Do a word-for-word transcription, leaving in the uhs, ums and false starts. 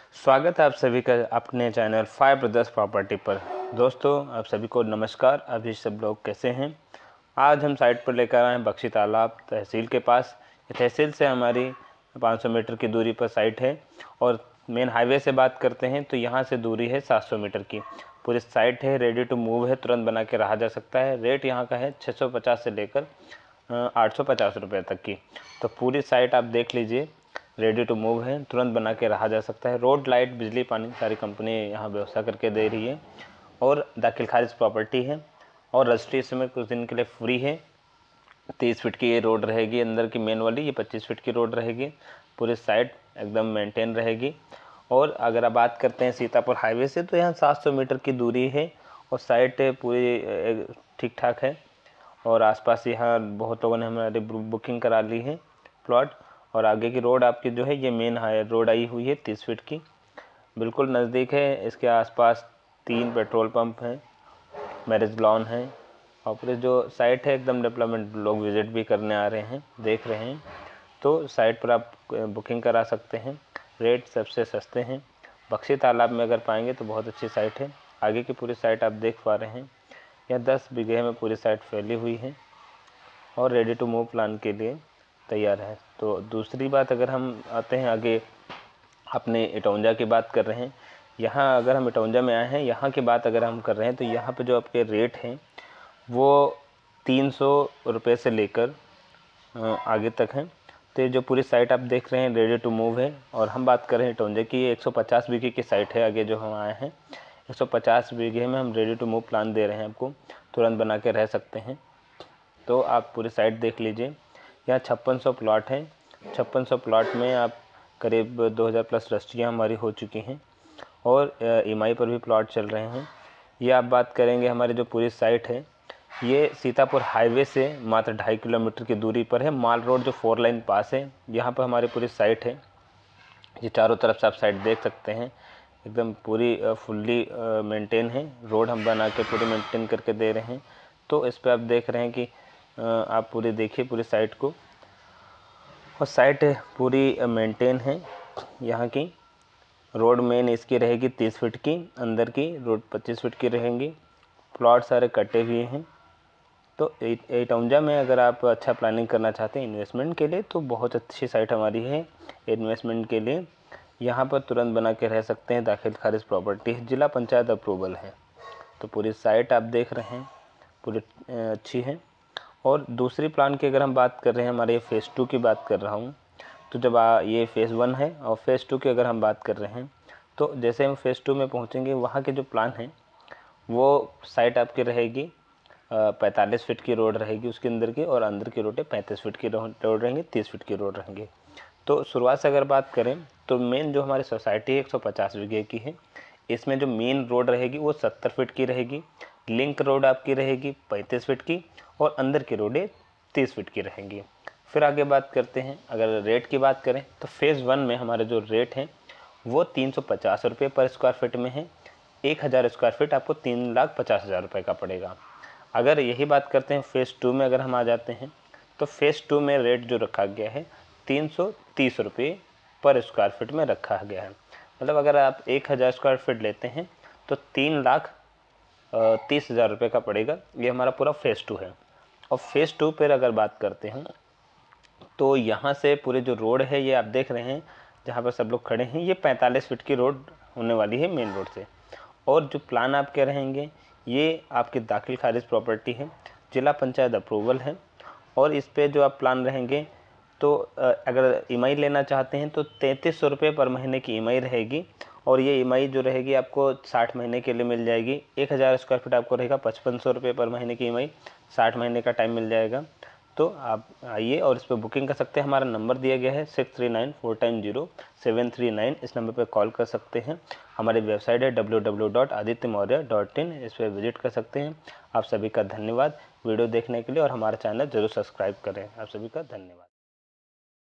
स्वागत है आप सभी का अपने चैनल फाइव ब्रदर्स प्रॉपर्टी पर। दोस्तों आप सभी को नमस्कार। अभी सब लोग कैसे हैं? आज हम साइट पर लेकर आए हैं बख्शी तालाब तहसील के पास। तहसील से हमारी पाँच सौ मीटर की दूरी पर साइट है और मेन हाईवे से बात करते हैं तो यहाँ से दूरी है सात सौ मीटर की। पूरी साइट है, रेडी टू मूव है, तुरंत बना के रहा जा सकता है। रेट यहाँ का है छः सौ पचास से लेकर आठ सौ पचास रुपये तक की। तो पूरी साइट आप देख लीजिए, रेडी टू मूव है, तुरंत बना के रहा जा सकता है। रोड, लाइट, बिजली, पानी सारी कंपनी यहाँ व्यवस्था करके दे रही है और दाखिल खारिज प्रॉपर्टी है और रजिस्ट्रेशन में कुछ दिन के लिए फ्री है। तीस फीट की ये रोड रहेगी अंदर की मेन वाली, ये पच्चीस फीट की रोड रहेगी। पूरी साइट एकदम मेंटेन रहेगी। और अगर आप बात करते हैं सीतापुर हाईवे से तो यहाँ सात सौ मीटर की दूरी है और साइट पूरी ठीक ठाक है। और आसपास यहाँ बहुत लोगों ने हमारी बुकिंग करा ली है प्लॉट। और आगे की रोड आपकी जो है ये मेन हाई रोड आई हुई है तीस फीट की, बिल्कुल नज़दीक है। इसके आसपास तीन पेट्रोल पंप हैं, मैरिज लॉन है और पूरी जो साइट है एकदम डेवलपमेंट। लोग विज़िट भी करने आ रहे हैं, देख रहे हैं। तो साइट पर आप बुकिंग करा सकते हैं। रेट सबसे सस्ते हैं। बख्शी तालाब में अगर पाएंगे तो बहुत अच्छी साइट है। आगे की पूरी साइट आप देख पा रहे हैं, यह दस बीघे में पूरी साइट फैली हुई है और रेडी टू मूव प्लान के लिए तैयार है। तो दूसरी बात, अगर हम आते हैं आगे अपने इटौंजा की बात कर रहे हैं। यहाँ अगर हम इटौंजा में आए हैं, यहाँ की बात अगर हम कर रहे हैं तो यहाँ पे जो आपके रेट हैं वो तीन सौ रुपये से लेकर आगे तक हैं। तो ये जो पूरी साइट आप देख रहे हैं रेडी टू मूव है। और हम बात कर रहे हैं इटौंजा की, ये एक सौ पचास बीघे की साइट है। आगे जो हम आए हैं एक सौ पचास बीघे में हम रेडी टू मूव प्लान दे रहे हैं आपको, तुरंत बना के रह सकते हैं। तो आप पूरी साइट देख लीजिए। यहाँ छप्पन सौ प्लॉट हैं। छप्पन सौ प्लॉट में आप करीब दो हज़ार प्लस रजिस्ट्रियाँ हमारी हो चुकी हैं और ईएमआई पर भी प्लॉट चल रहे हैं। ये आप बात करेंगे हमारी जो पूरी साइट है ये सीतापुर हाईवे से मात्र ढाई किलोमीटर की दूरी पर है। माल रोड जो फोर लाइन पास है, यहाँ पर हमारी पूरी साइट है। ये चारों तरफ से आप साइट देख सकते हैं, एकदम पूरी फुल्ली मेंटेन है। रोड हम बना के पूरी मेंटेन करके दे रहे हैं। तो इस पर आप देख रहे हैं कि आप पूरी देखिए पूरी साइट को, और साइट पूरी मेंटेन है। यहाँ की रोड मेन इसकी रहेगी तीस फीट की, अंदर की रोड पच्चीस फीट की रहेंगी। प्लॉट सारे कटे हुए हैं। तो इटौंजा में अगर आप अच्छा प्लानिंग करना चाहते हैं इन्वेस्टमेंट के लिए तो बहुत अच्छी साइट हमारी है इन्वेस्टमेंट के लिए। यहाँ पर तुरंत बना के रह सकते हैं। दाखिल खारिज प्रॉपर्टी है, जिला पंचायत अप्रूवल है। तो पूरी साइट आप देख रहे हैं पूरी अच्छी है। और दूसरी प्लान की अगर हम बात कर रहे हैं, हमारे फ़ेज़ टू की बात कर रहा हूँ। तो जब आ, ये फ़ेज़ वन है और फ़ेज़ टू की अगर हम बात कर रहे हैं तो जैसे हम फ़ेज़ टू में पहुँचेंगे वहाँ के जो प्लान है वो साइट आपकी रहेगी पैंतालीस फीट की रोड रहेगी उसके अंदर की, और अंदर की रोड पैंतीस फीट की रोड रहेंगी, तीस फीट की रोड रहेंगी। तो शुरुआत से अगर बात करें तो मेन जो हमारी सोसाइटी है एक सौ पचास बीघे की है। इसमें जो मेन रोड रहेगी वो सत्तर फीट की रहेगी। लिंक रोड आपकी रहेगी पैंतीस फीट की और अंदर की रोडें तीस फीट की रहेंगी। फिर आगे बात करते हैं, अगर रेट की बात करें तो फ़ेज़ वन में हमारे जो रेट हैं वो तीन सौ पचास रुपये पर स्क्वायर फीट में है। एक हज़ार स्क्वायर फीट आपको तीन लाख पचास हज़ार रुपये का पड़ेगा। अगर यही बात करते हैं फ़ेज़ टू में अगर हम आ जाते हैं तो फ़ेज़ टू में रेट जो रखा गया है तीन सौ तीस रुपये पर स्क्वायर फीट में रखा गया है। मतलब अगर आप एक हज़ार स्क्वायर फीट लेते हैं तो तीन लाख तीस हज़ार रुपये का पड़ेगा। ये हमारा पूरा फ़ेज़ टू है। और फ़ेज़ टू पर अगर बात करते हैं तो यहाँ से पूरे जो रोड है ये आप देख रहे हैं जहाँ पर सब लोग खड़े हैं, ये पैंतालीस फीट की रोड होने वाली है मेन रोड से। और जो प्लान आप कह रहेंगे ये आपकी दाखिल खारिज प्रॉपर्टी है, जिला पंचायत अप्रूवल है। और इस पे जो आप प्लान रहेंगे तो अगर ईएमआई लेना चाहते हैं तो तैंतीस सौ रुपये पर महीने की ईएमआई रहेगी। और ये ईएमआई जो रहेगी आपको साठ महीने के लिए मिल जाएगी। एक हज़ार स्क्वायर फीट आपको रहेगा पचपन सौ रुपये पर महीने की ईएमआई, साठ महीने का टाइम मिल जाएगा। तो आप आइए और इस पर बुकिंग कर सकते हैं। हमारा नंबर दिया गया है six three nine four time zero seven three nine. इस नंबर पर कॉल कर सकते हैं। हमारी वेबसाइट है W W W dot Aditya Maurya dot in, इस पर विजिट कर सकते हैं। आप सभी का धन्यवाद वीडियो देखने के लिए और हमारा चैनल जरूर सब्सक्राइब करें। आप सभी का धन्यवाद।